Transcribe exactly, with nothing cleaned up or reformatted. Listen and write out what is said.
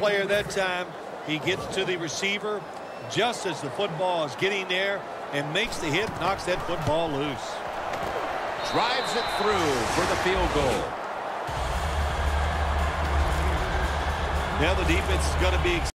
player that time. He gets to the receiver just as the football is getting there and makes the hit, knocks that football loose. Drives it through for the field goal. Now the defense is going to be